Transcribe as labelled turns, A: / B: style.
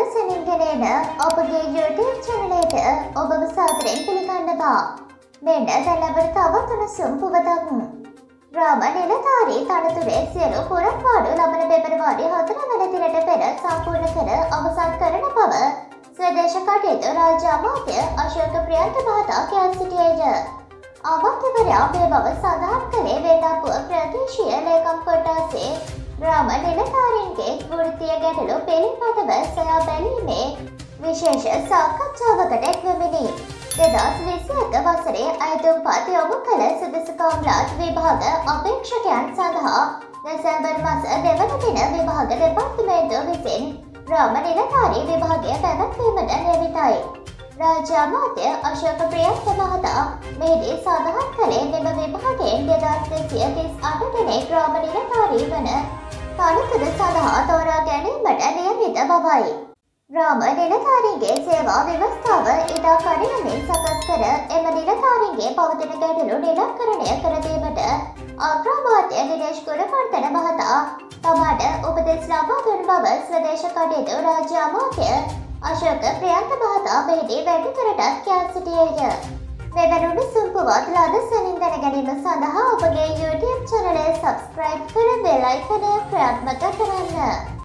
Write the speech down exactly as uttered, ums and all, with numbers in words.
A: ලදසනින් ගෙනෙන ඔබගේ YouTube චැනලයට ඔබව සාදරයෙන් පිළිගන්නවා. මෙන්න දැන් ලැබෙන තවත් උණුසුම් පුවතක්. රාම නිලධාරී තනතුරේ සියලු පුරස්කාර ලබන පෙබරවාරි හතර වෙනිදාට පෙර සම්පූර්ණ කර අවසන් කරන බව ස්වදේශ කටයුතු රාජ්‍ය අමාත්‍ය අශෝක ප්‍රියන්ත මහතා කියා සිටියේය. අමාත්‍යවරයා මේ බව සඳහන් කළේ වේදාපුව ප්‍රදේශීය ලේකම් කොට්ටාසේ රාම නිලධාරීන්ගේ වෘත්තීය ගැටලු පිළිබඳව සොයා බැලීමේ විශේෂ සාකච්ඡාවකට එක්වෙමිනි. දෙදහස් විසිඑක වසරේ අයදුම්පත් යොමු කළ සුදුසුකම්ලාත් විභාග අපේක්ෂකයන් සඳහා දෙසැම්බර් මාස දෙවන දින විභාග දෙපාර්තමේන්තුව විසින් රාම නිලධාරී විභාගය පැවැත්වීමට නියමිතයි. රාජ්‍ය අමාත්‍ය අශෝක ප්‍රියන්ත මහතා මෙහිදී සඳහන් කළේ මෙම විභාගයෙන් දෙදාස් දෙසිය තිස් අට දෙනෙක් රාම නිලධාරී වන තනතුරු සඳහා තෝරා ගැනීමට නියමිත බවයි. රාම නිලධාරීන්ගේ සේවා ව්‍යවස්ථාව ඉතා කඩිනමින් සකස් කර එම නිලධාරීන්ගේ පවතින ගැටලු නිරාකරණය කර දීමට අග්‍රාමාත්‍ය දිනේෂ් ගුණවර්ධන මහතා තමාට උපදෙස් ලබා දුන් බව ස්වදේශ කටයුතු රාජ්‍ය අමාත්‍ය අශෝක ප්‍රියන්ත මහතා මෙහිදී වැඩිදුරටත් කියා සිටියේය. මෙවැනි උණුසුම් පුවත් ලදසනින් දැන ගැනීම සඳහා ඔබගේ YouTube චැනලය සබ්ස්ක්‍රයිබ් කර බෙල් අයිකනය ක්‍රියාත්මක කරන්න.